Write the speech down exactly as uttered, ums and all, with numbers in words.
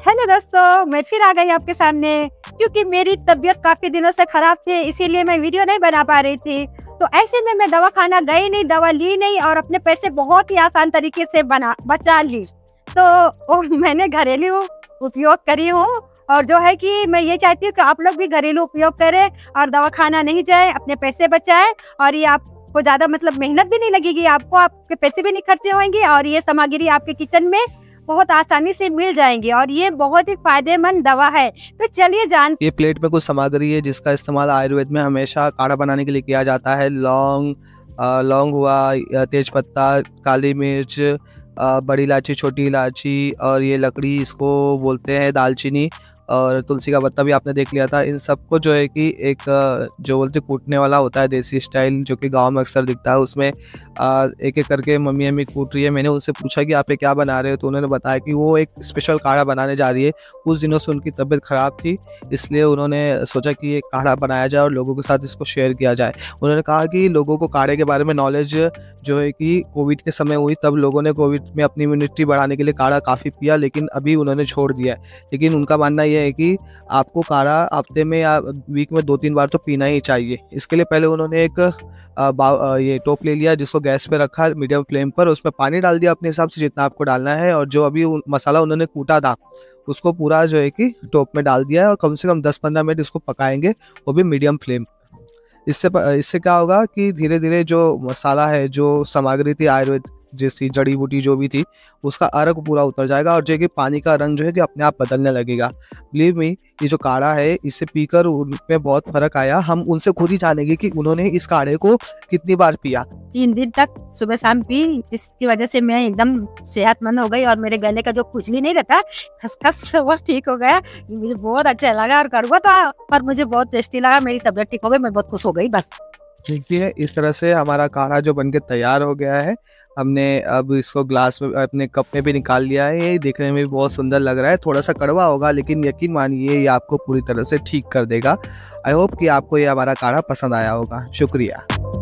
Hello दोस्तों, मैं फिर आ गई आपके सामने क्योंकि मेरी तबीयत काफी दिनों से खराब थी, इसीलिए मैं वीडियो नहीं बना पा रही थी। तो ऐसे में मैं दवा खाना गई नहीं, दवा ली नहीं और अपने पैसे बहुत ही आसान तरीके से बना बचा ली। तो ओ, मैंने घरेलू उपयोग करी हूँ और जो है कि मैं ये चाहती हूँ कि आप लोग भी घरेलू उपयोग करें और दवा खाना नहीं जाए, अपने पैसे बचाएं। और ये आपको ज्यादा मतलब मेहनत भी नहीं लगेगी, आपको आपके पैसे भी नहीं खर्चे होंगे और ये सामग्री आपके किचन में बहुत आसानी से मिल जाएंगी और ये बहुत ही फायदेमंद दवा है। तो चलिए जान। ये प्लेट में कुछ सामग्री है जिसका इस्तेमाल आयुर्वेद में हमेशा काढ़ा बनाने के लिए किया जाता है। लौंग लौंग हुआ, तेजपत्ता, काली मिर्च, बड़ी इलायची, छोटी इलायची और ये लकड़ी इसको बोलते हैं दालचीनी, और तुलसी का पत्ता भी आपने देख लिया था। इन सबको जो है कि एक जो बोलते कूटने वाला होता है देसी स्टाइल, जो कि गांव में अक्सर दिखता है, उसमें एक एक करके मम्मी अम्मी कूट रही है। मैंने उनसे पूछा कि आप ये क्या बना रहे हो, तो उन्होंने बताया कि वो एक स्पेशल काढ़ा बनाने जा रही है। कुछ दिनों से उनकी तबीयत ख़राब थी, इसलिए उन्होंने सोचा कि ये काढ़ा बनाया जाए और लोगों के साथ इसको शेयर किया जाए। उन्होंने कहा कि लोगों को काढ़े के बारे में नॉलेज जो है कि कोविड के समय हुई, तब लोगों ने कोविड में अपनी इम्यूनिटी बढ़ाने के लिए काढ़ा काफ़ी पिया, लेकिन अभी उन्होंने छोड़ दिया है। लेकिन उनका मानना ये है कि आपको काढ़ा हफ्ते में या वीक में दो तीन बार तो पीना ही चाहिए। इसके लिए पहले उन्होंने एक आ, ये टोप ले लिया, जिसको गैस पे रखा मीडियम फ्लेम पर, उसमें पानी डाल दिया अपने हिसाब से जितना आपको डालना है, और जो अभी मसाला उन्होंने कूटा था उसको पूरा जो है कि टोप में डाल दिया है और कम से कम दस पंद्रह मिनट इसको पकाएंगे, वो भी मीडियम फ्लेम। इससे इससे क्या होगा कि धीरे धीरे जो मसाला है, जो सामग्री थी आयुर्वेद जैसी जड़ी बूटी जो भी थी, उसका अर्क पूरा उतर जाएगा और जो कि पानी का रंग जो है कि अपने आप बदलने लगेगा। बिलीव मी, ये जो काढ़ा है इससे पीकर उनमें बहुत फर्क आया। हम उनसे खुद ही जानेंगे कि उन्होंने इस काढ़े को कितनी बार पिया। तीन दिन तक सुबह शाम पी, जिसकी वजह से मैं एकदम सेहतमंद हो गई और मेरे गले का जो खुजली नहीं रहता, खसखस, वो ठीक हो गया। मुझे बहुत अच्छा लगा और कड़वा था पर मुझे बहुत टेस्टी लगा। मेरी तबीयत ठीक हो गई, मैं बहुत खुश हो गई। बस देखिए, इस तरह से हमारा काढ़ा जो बनके तैयार हो गया है। हमने अब इसको ग्लास में, अपने कप में भी निकाल लिया है। ये देखने में भी बहुत सुंदर लग रहा है। थोड़ा सा कड़वा होगा, लेकिन यकीन मानिए ये आपको पूरी तरह से ठीक कर देगा। आई होप कि आपको ये हमारा काढ़ा पसंद आया होगा। शुक्रिया।